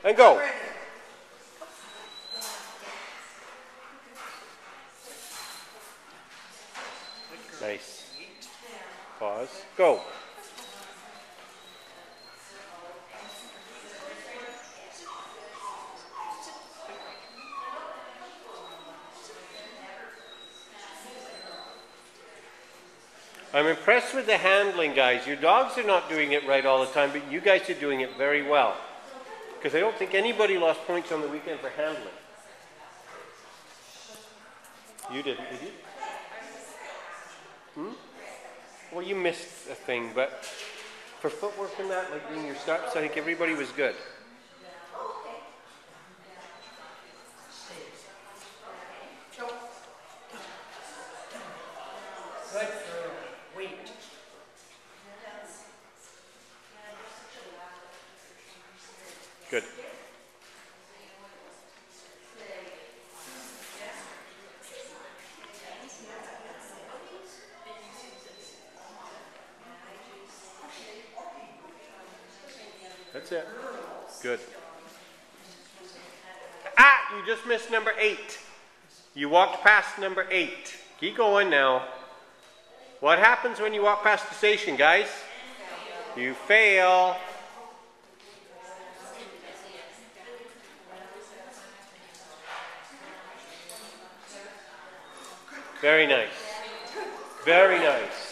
And go. Nice. Pause. Go. I'm impressed with the handling, guys. Your dogs are not doing it right all the time, but you guys are doing it very well. Because I don't think anybody lost points on the weekend for handling. You didn't, did you? Well, you missed a thing, but for footwork and that, like doing your steps, I think everybody was good. Good for weight. Good. That's it. Good. Ah, you just missed number 8. You walked past number 8. Keep going now. What happens when you walk past the station, guys? You fail. Very nice. Very nice.